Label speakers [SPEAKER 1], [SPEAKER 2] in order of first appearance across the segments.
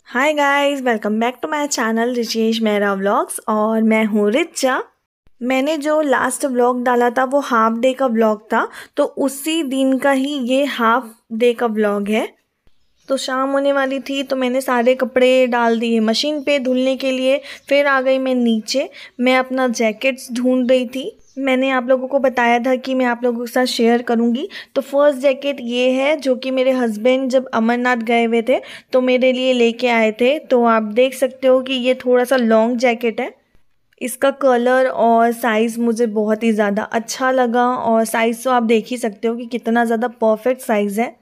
[SPEAKER 1] Hi guys, welcome back to my channel Richesh Mehra vlogs. और मैं हूँ रिचा। मैंने जो लास्ट व्लॉग डाला था वो हाफ डे का व्लॉग था, तो उसी दिन का ही ये हाफ डे का व्लॉग है। तो शाम होने वाली थी तो मैंने सारे कपड़े डाल दिए मशीन पे धुलने के लिए। फिर आ गई मैं नीचे। मैं अपना जैकेट्स ढूंढ रही थी। मैंने आप लोगों को बताया था कि मैं आप लोगों के साथ शेयर करूंगी। तो फर्स्ट जैकेट ये है जो कि मेरे हस्बैंड जब अमरनाथ गए हुए थे तो मेरे लिए लेके आए थे। तो आप देख सकते हो कि ये थोड़ा सा लॉन्ग जैकेट है। इसका कलर और साइज़ मुझे बहुत ही ज़्यादा अच्छा लगा, और साइज़ तो आप देख ही सकते हो कि कितना ज़्यादा परफेक्ट साइज़ है।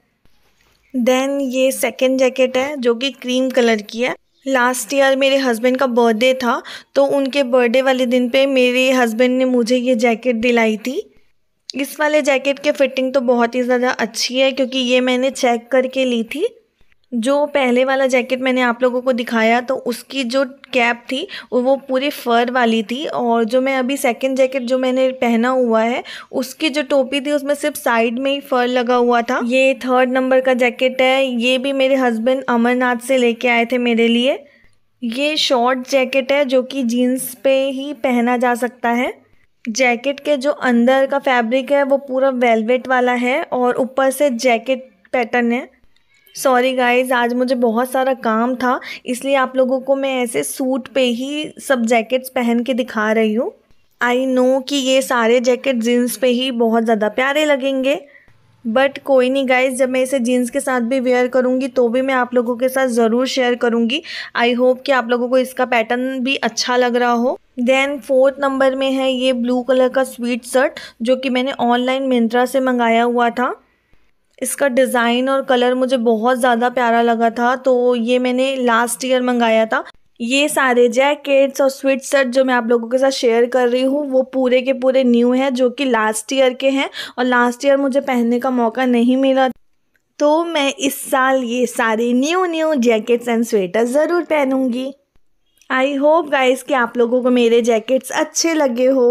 [SPEAKER 1] देन ये सेकंड जैकेट है जो कि क्रीम कलर की है। लास्ट ईयर मेरे हस्बैंड का बर्थडे था, तो उनके बर्थडे वाले दिन पे मेरे हस्बैंड ने मुझे ये जैकेट दिलाई थी। इस वाले जैकेट की फिटिंग तो बहुत ही ज़्यादा अच्छी है, क्योंकि ये मैंने चेक करके ली थी। जो पहले वाला जैकेट मैंने आप लोगों को दिखाया तो उसकी जो कैप थी वो पूरी फर वाली थी, और जो मैं अभी सेकंड जैकेट जो मैंने पहना हुआ है उसकी जो टोपी थी उसमें सिर्फ साइड में ही फर लगा हुआ था। ये थर्ड नंबर का जैकेट है। ये भी मेरे हस्बैंड अमरनाथ से लेके आए थे मेरे लिए। ये शॉर्ट जैकेट है जो कि जीन्स पे ही पहना जा सकता है। जैकेट के जो अंदर का फैब्रिक है वो पूरा वेलवेट वाला है, और ऊपर से जैकेट पैटर्न है। सॉरी गाइज, आज मुझे बहुत सारा काम था, इसलिए आप लोगों को मैं ऐसे सूट पे ही सब जैकेट्स पहन के दिखा रही हूँ। आई नो कि ये सारे जैकेट जीन्स पे ही बहुत ज़्यादा प्यारे लगेंगे, बट कोई नहीं गाइज, जब मैं इसे जीन्स के साथ भी वेयर करूँगी तो भी मैं आप लोगों के साथ ज़रूर शेयर करूँगी। आई होप कि आप लोगों को इसका पैटर्न भी अच्छा लग रहा हो। देन फोर्थ नंबर में है ये ब्लू कलर का स्वीट शर्ट जो कि मैंने ऑनलाइन मिंत्रा से मंगाया हुआ था। इसका डिज़ाइन और कलर मुझे बहुत ज़्यादा प्यारा लगा था, तो ये मैंने लास्ट ईयर मंगाया था। ये सारे जैकेट्स और स्वेट शर्ट जो मैं आप लोगों के साथ शेयर कर रही हूँ वो पूरे के पूरे न्यू हैं, जो कि लास्ट ईयर के हैं, और लास्ट ईयर मुझे पहनने का मौका नहीं मिला। तो मैं इस साल ये सारे new new jackets and sweater ज़रूर पहनूंगी। आई होप गाइस कि आप लोगों को मेरे जैकेट्स अच्छे लगे हो,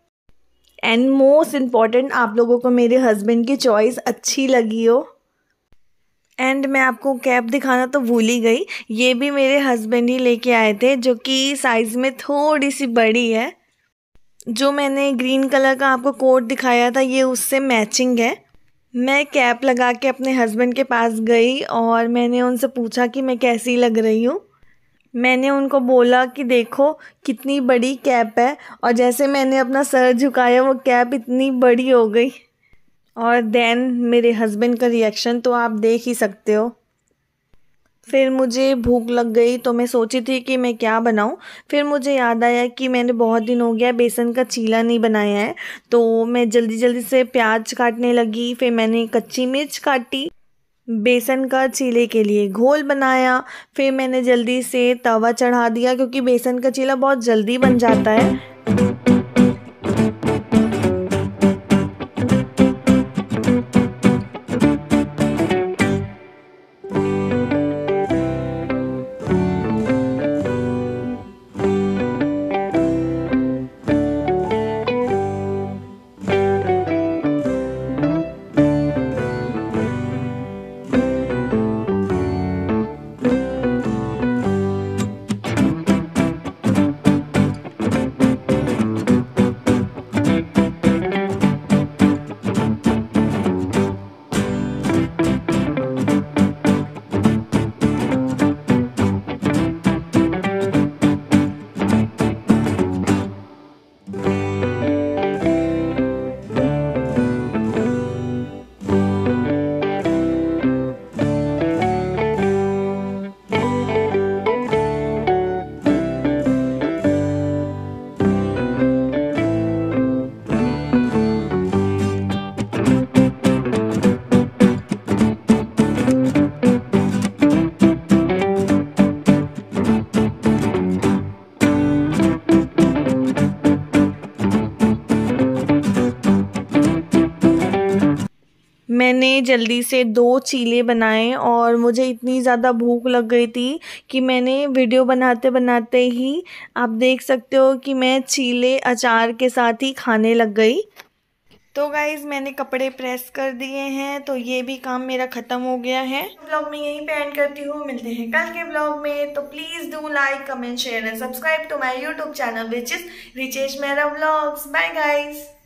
[SPEAKER 1] एंड मोस्ट इम्पॉर्टेंट आप लोगों को मेरे हस्बैंड की चॉइस अच्छी लगी हो। एंड मैं आपको कैप दिखाना तो भूल ही गई। ये भी मेरे हस्बैंड ही लेके आए थे, जो कि साइज़ में थोड़ी सी बड़ी है। जो मैंने ग्रीन कलर का आपको कोट दिखाया था ये उससे मैचिंग है। मैं कैप लगा के अपने हस्बैंड के पास गई और मैंने उनसे पूछा कि मैं कैसी लग रही हूँ। मैंने उनको बोला कि देखो कितनी बड़ी कैप है, और जैसे मैंने अपना सर झुकाया वो कैप इतनी बड़ी हो गई। और देन मेरे हस्बैंड का रिएक्शन तो आप देख ही सकते हो। फिर मुझे भूख लग गई तो मैं सोची थी कि मैं क्या बनाऊं। फिर मुझे याद आया कि मैंने बहुत दिन हो गया बेसन का चीला नहीं बनाया है, तो मैं जल्दी जल्दी से प्याज काटने लगी। फिर मैंने कच्ची मिर्च काटी, बेसन का चीले के लिए घोल बनाया। फिर मैंने जल्दी से तवा चढ़ा दिया, क्योंकि बेसन का चीला बहुत जल्दी बन जाता है। मैंने जल्दी से 2 चीले बनाए, और मुझे इतनी ज़्यादा भूख लग गई थी कि मैंने वीडियो बनाते बनाते ही आप देख सकते हो कि मैं चीले अचार के साथ ही खाने लग गई। तो गाइज मैंने कपड़े प्रेस कर दिए हैं, तो ये भी काम मेरा खत्म हो गया है। ब्लॉग में यहीं पे एंड करती हूँ, मिलते हैं कल के ब्लॉग में। तो please do like, comment, share and subscribe to my YouTube channel which is Richesh Mehra vlogs. Bye guys.